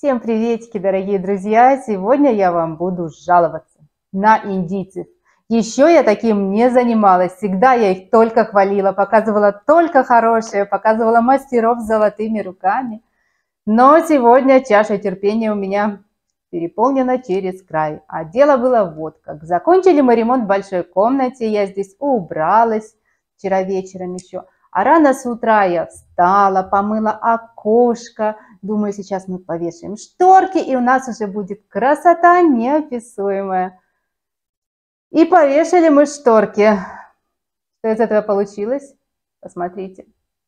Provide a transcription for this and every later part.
Всем приветики, дорогие друзья! Сегодня я вам буду жаловаться на индийцев. Еще я таким не занималась. Всегда я их только хвалила, показывала только хорошее, показывала мастеров с золотыми руками. Но сегодня чаша терпения у меня переполнена через край. А дело было вот как. Закончили мы ремонт в большой комнате. Я здесь убралась вчера вечером еще. А рано с утра я встала, помыла окошко. Думаю, сейчас мы повешаем шторки, и у нас уже будет красота неописуемая. И повешали мы шторки. Что из этого получилось? Посмотрите.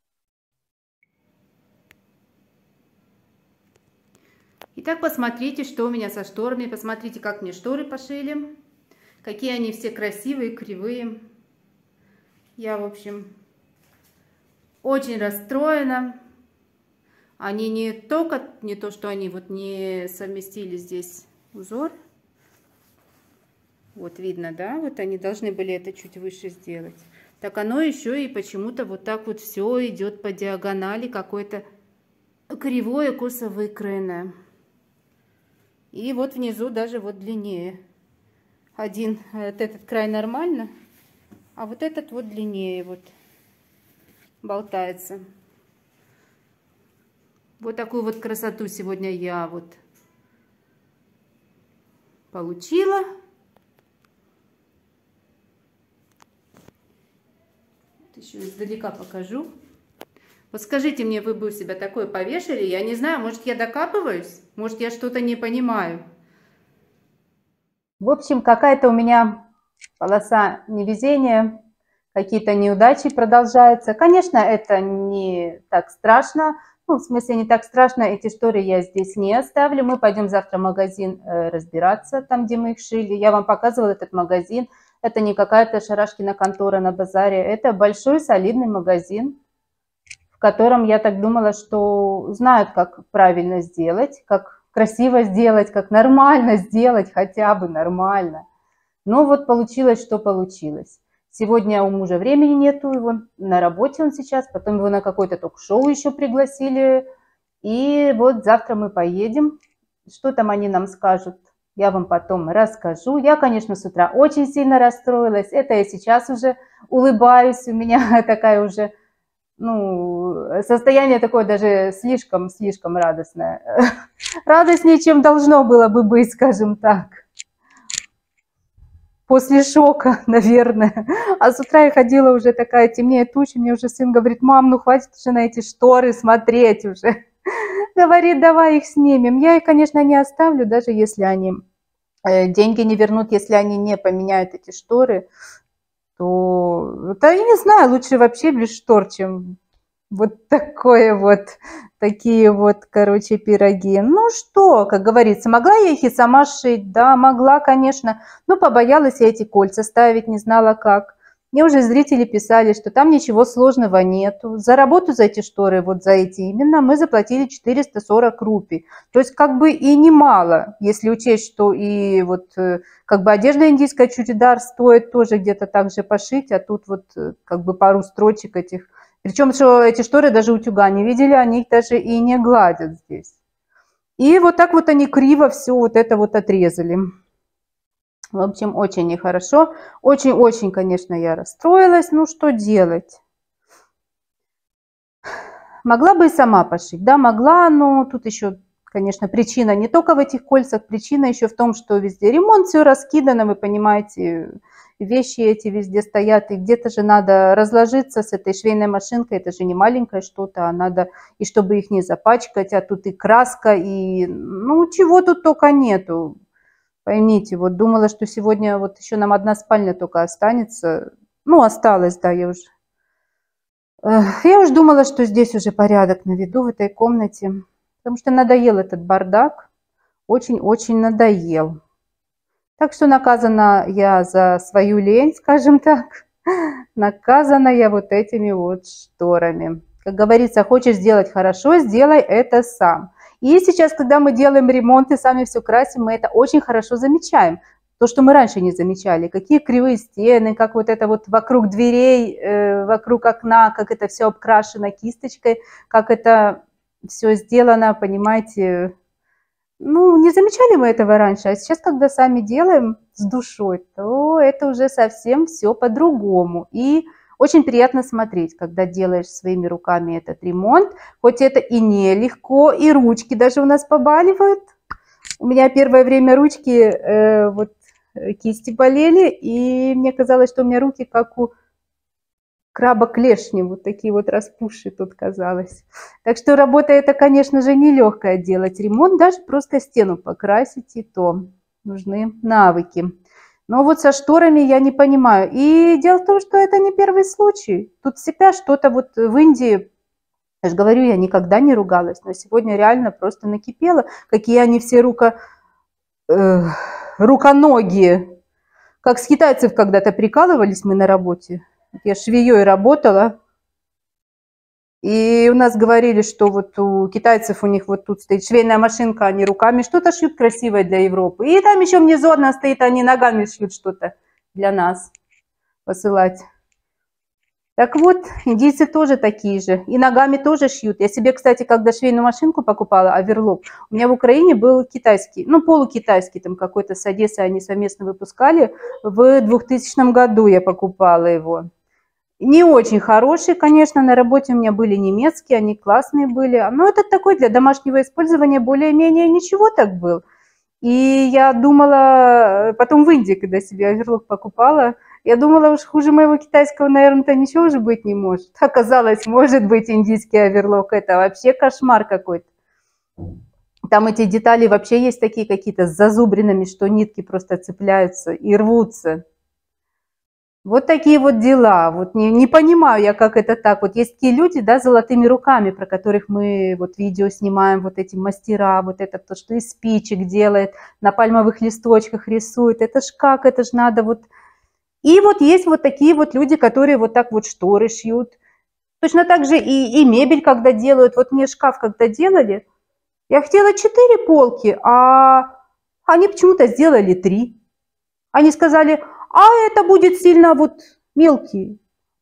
Итак, посмотрите, что у меня со шторами. Посмотрите, как мне шторы пошили. Какие они все красивые, кривые. Я, в общем, очень расстроена. Они не то, что они вот не совместили здесь узор. Вот видно, да? Вот они должны были это чуть выше сделать. Так оно еще и почему-то вот так вот все идет по диагонали, какое-то кривое, косо выкроенное. И вот внизу даже вот длиннее. Один, вот этот край нормально, а вот этот вот длиннее вот болтается. Вот такую вот красоту сегодня я вот получила. Вот еще издалека покажу. Вот скажите мне, вы бы у себя такое повешали? Я не знаю, может, я докапываюсь? Может, я что-то не понимаю? В общем, какая-то у меня полоса невезения, какие-то неудачи продолжаются. Конечно, это не так страшно. Ну, в смысле, не так страшно. Эти шторы я здесь не оставлю. Мы пойдем завтра в магазин разбираться, там, где мы их шили. Я вам показывала этот магазин. Это не какая-то шарашкина контора на базаре. Это большой солидный магазин, в котором я так думала, что знают, как правильно сделать, как красиво сделать, как нормально сделать, хотя бы нормально. Но вот получилось, что получилось. Сегодня у мужа времени нету, его на работе он сейчас, потом его на какое-то ток-шоу еще пригласили. И вот завтра мы поедем. Что там они нам скажут, я вам потом расскажу. Я, конечно, с утра очень сильно расстроилась. Это я сейчас уже улыбаюсь. У меня такая уже, ну, состояние такое даже слишком радостное. Радостнее, чем должно было бы быть, скажем так. После шока, наверное. А с утра я ходила уже такая, темнее тучи. Мне уже сын говорит: мам, ну хватит уже на эти шторы смотреть уже. Говорит, давай их снимем. Я их, конечно, не оставлю, даже если они деньги не вернут, если они не поменяют эти шторы, то, да, я не знаю, лучше вообще без штор, чем вот такое вот, такие вот, короче, пироги. Ну что, как говорится, могла я их и сама шить? Да, могла, конечно. Но побоялась я эти кольца ставить, не знала как. Мне уже зрители писали, что там ничего сложного нету. За работу за эти шторы, вот за эти именно, мы заплатили 440 рупий. То есть как бы и немало, если учесть, что и вот как бы одежда индийская чудидар стоит тоже где-то так же пошить, а тут вот как бы пару строчек этих. Причем, что эти шторы даже утюга не видели, они их даже и не гладят здесь. И вот так вот они криво все вот это вот отрезали. В общем, очень нехорошо. Очень-очень, конечно, я расстроилась. Ну, что делать? Могла бы и сама пошить. Да, могла, но тут еще, конечно, причина не только в этих кольцах. Причина еще в том, что везде ремонт, все раскидано, вы понимаете. Вещи эти везде стоят, и где-то же надо разложиться с этой швейной машинкой, это же не маленькое что-то, а надо, и чтобы их не запачкать, а тут и краска, и, ну, чего тут только нету, поймите, вот думала, что сегодня вот еще нам одна спальня только останется, ну, осталось, да, я уже думала, что здесь уже порядок наведу в этой комнате, потому что надоел этот бардак, очень-очень надоел. Так что наказана я за свою лень, скажем так. Наказана я вот этими вот шторами. Как говорится, хочешь сделать хорошо, сделай это сам. И сейчас, когда мы делаем ремонт и сами все красим, мы это очень хорошо замечаем. То, что мы раньше не замечали. Какие кривые стены, как вот это вот вокруг дверей, вокруг окна, как это все обкрашено кисточкой, как это все сделано, понимаете, Ну, не замечали мы этого раньше, а сейчас, когда сами делаем с душой, то это уже совсем все по-другому. И очень приятно смотреть, когда делаешь своими руками этот ремонт. Хоть это и нелегко, и ручки даже у нас побаливают. У меня первое время ручки, кисти болели, и мне казалось, что у меня руки как у краба клешни, вот такие вот распухшие тут казалось. Так что работа это, конечно же, нелегкая делать ремонт, даже просто стену покрасить, и то нужны навыки. Но вот со шторами я не понимаю. И дело в том, что это не первый случай. Тут всегда что-то вот в Индии, я же говорю, я никогда не ругалась, но сегодня реально просто накипело, какие они все э, руконогие. Как с китайцев когда-то прикалывались мы на работе. Я швеей работала, и у нас говорили, что вот у китайцев у них вот тут стоит швейная машинка, они руками что-то шьют красивое для Европы. И там еще внизу одна стоит, они ногами шьют что-то для нас посылать. Так вот, индийцы тоже такие же. И ногами тоже шьют. Я себе, кстати, когда швейную машинку покупала, оверлок, у меня в Украине был китайский, ну, полукитайский, там какой-то с Одессой они совместно выпускали. В 2000 году я покупала его. Не очень хорошие, конечно, на работе у меня были немецкие, они классные были. Но это такой для домашнего использования более-менее ничего так был. И я думала, потом в Индии, когда себе оверлок покупала, я думала, уж хуже моего китайского, наверное-то ничего уже быть не может. Оказалось, может быть индийский оверлок. Это вообще кошмар какой-то. Там эти детали вообще есть такие какие-то с зазубринами, что нитки просто цепляются и рвутся. Вот такие вот дела. Вот не понимаю я, как это так. Вот есть такие люди, да, с золотыми руками, про которых мы вот видео снимаем, вот эти мастера, вот это то, что из спичек делает, на пальмовых листочках рисует. Это ж как, это ж надо вот. И вот есть вот такие вот люди, которые вот так вот шторы шьют. Точно так же и мебель, когда делают. Вот мне шкаф когда делали, я хотела 4 полки, а они почему-то сделали 3. Они сказали, а это будет сильно вот мелкий.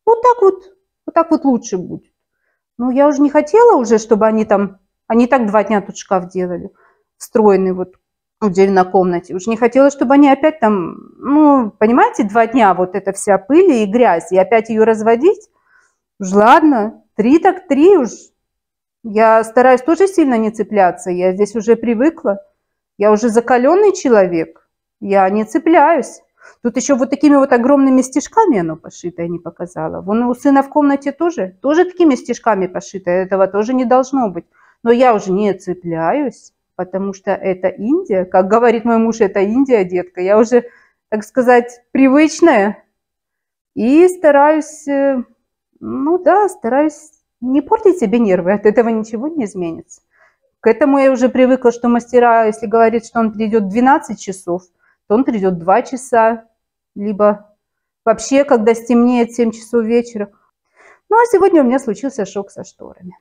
Вот так вот лучше будет. Ну, я уже не хотела уже, чтобы они так 2 дня тут шкаф делали, встроенный вот в отдельной комнате. Уж не хотела, чтобы они опять там, ну, понимаете, 2 дня вот эта вся пыль и грязь, и опять ее разводить. Уж ладно, 3 так 3 уж. Я стараюсь тоже сильно не цепляться, я здесь уже привыкла. Я уже закаленный человек, я не цепляюсь. Тут еще вот такими вот огромными стежками оно пошито, я не показала. Вон у сына в комнате тоже такими стежками пошито, этого тоже не должно быть. Но я уже не цепляюсь, потому что это Индия. Как говорит мой муж, это Индия, детка. Я уже, так сказать, привычная. И стараюсь, ну да, стараюсь не портить себе нервы, от этого ничего не изменится. К этому я уже привыкла, что мастера, если говорит, что он придет 12 часов, то он придет 2 часа, либо вообще, когда стемнеет 7 часов вечера. Ну, а сегодня у меня случился шок со шторами.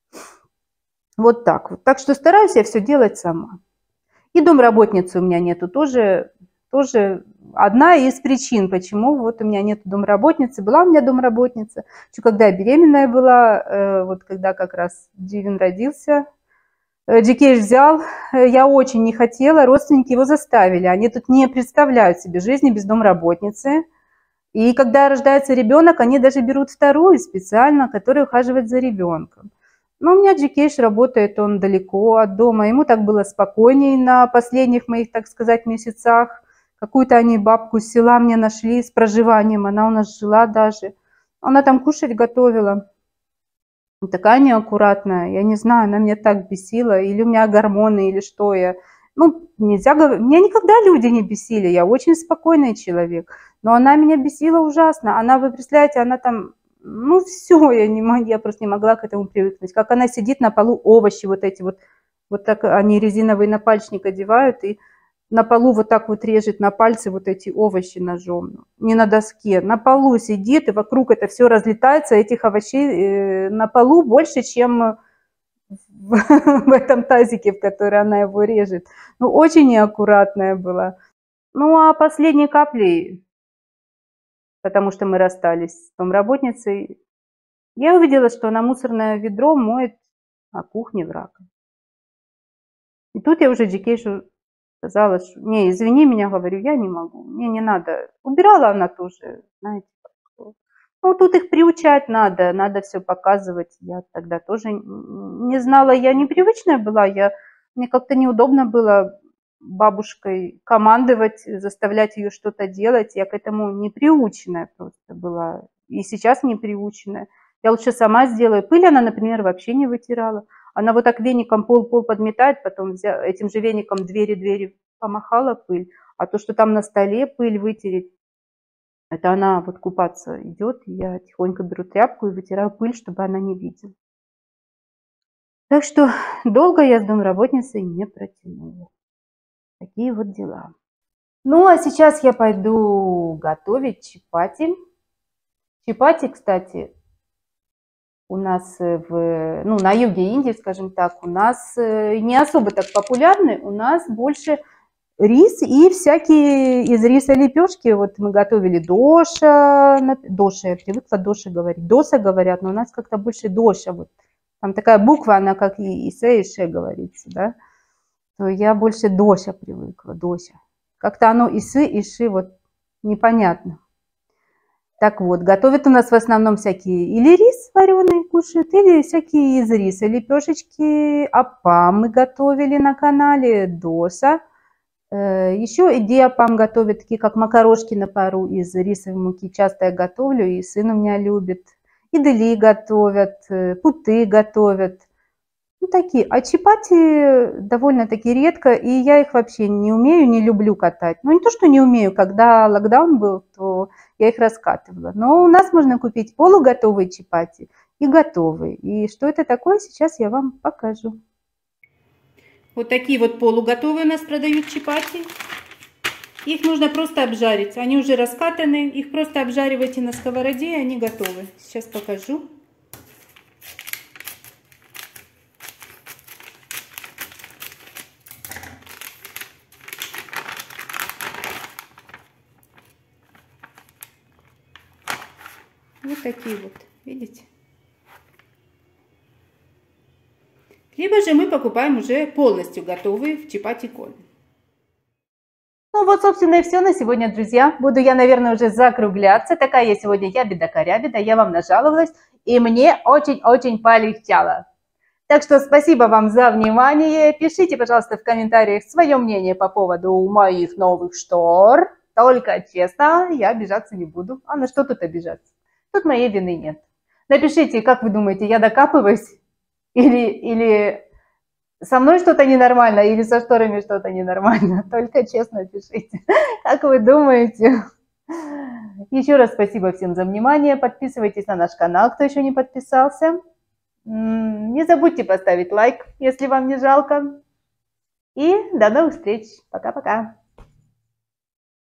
Вот так вот. Так что стараюсь я все делать сама. И домработницы у меня нету. Тоже одна из причин, почему вот у меня нету домработницы. Была у меня домработница. Еще когда я беременная была, вот когда как раз Дивин родился, Джикеш взял, я очень не хотела, родственники его заставили. Они тут не представляют себе жизни без домработницы. И когда рождается ребенок, они даже берут вторую специально, которая ухаживает за ребенком. Но у меня Джикеш работает, он далеко от дома. Ему так было спокойней на последних моих, так сказать, месяцах. Какую-то они бабку с села мне нашли с проживанием. Она у нас жила даже. Она там кушать готовила. Такая неаккуратная, я не знаю, она меня так бесила, или у меня гормоны, или что я. Ну, нельзя говорить, меня никогда люди не бесили, я очень спокойный человек, но она меня бесила ужасно. Она, вы представляете, она там, ну все, я просто не могла к этому привыкнуть. Как она сидит на полу, овощи вот эти вот так они резиновый напальчник одевают, и на полу вот так вот режет на пальцы вот эти овощи ножом. Не на доске, на полу сидит, и вокруг это все разлетается, этих овощей на полу больше, чем в этом тазике, в который она его режет. Ну, очень неаккуратная была. Ну, а последней каплей, потому что мы расстались с домработницей, я увидела, что она мусорное ведро моет на кухне в раковине. И тут я уже Джикейшу сказала, что не, извини меня, говорю, я не могу, мне не надо. Убирала она тоже, знаете, ну, тут их приучать надо все показывать. Я тогда тоже не знала, я непривычная была, мне как-то неудобно было бабушкой командовать, заставлять ее что-то делать. Я к этому не приученная просто была. И сейчас не приученная. Я лучше сама сделаю. Пыль она, например, вообще не вытирала. Она вот так веником пол подметает, потом этим же веником двери помахала пыль. А то, что там на столе пыль вытереть, это она вот купаться идет, и я тихонько беру тряпку и вытираю пыль, чтобы она не видела. Так что долго я с домработницей не протянула. Такие вот дела. Ну, а сейчас я пойду готовить чапати. Чапати, кстати, у нас на юге Индии, скажем так, у нас не особо так популярны. У нас больше рис и всякие из риса лепешки. Вот мы готовили доша. Доша, я привыкла доша говорить. Доса говорят, но у нас как-то больше доша. Вот. Там такая буква, она как и се, и ше говорится, да. То я больше доша привыкла, дося. Как-то оно и сы, и ши, вот непонятно. Так вот, готовят у нас в основном всякие или рис вареный кушают, или всякие из риса лепешечки. Апам мы готовили на канале, доса. Еще идиапам готовят, такие как макарошки на пару из рисовой муки. Часто я готовлю, и сын у меня любит. Идели готовят, путы готовят. Ну, такие. А чапати довольно-таки редко, и я их вообще не умею, не люблю катать. Ну, не то, что не умею, когда локдаун был, то я их раскатывала. Но у нас можно купить полуготовые чапати и готовые. И что это такое, сейчас я вам покажу. Вот такие вот полуготовые у нас продают чапати. Их нужно просто обжарить. Они уже раскатаны. Их просто обжаривайте на сковороде, и они готовы. Сейчас покажу. Вот такие вот, видите? Либо же мы покупаем уже полностью готовые в чапати-коле. Ну вот, собственно, и все на сегодня, друзья. Буду я, наверное, уже закругляться. Такая я сегодня ябеда-корябеда, я вам нажаловалась, и мне очень-очень полегчало. Так что спасибо вам за внимание. Пишите, пожалуйста, в комментариях свое мнение по поводу моих новых штор. Только честно, я обижаться не буду. А на что тут обижаться? Тут моей вины нет. Напишите, как вы думаете, я докапываюсь? Или со мной что-то ненормально, или со шторами что-то ненормально? Только честно пишите, как вы думаете. Еще раз спасибо всем за внимание. Подписывайтесь на наш канал, кто еще не подписался. Не забудьте поставить лайк, если вам не жалко. И до новых встреч. Пока-пока.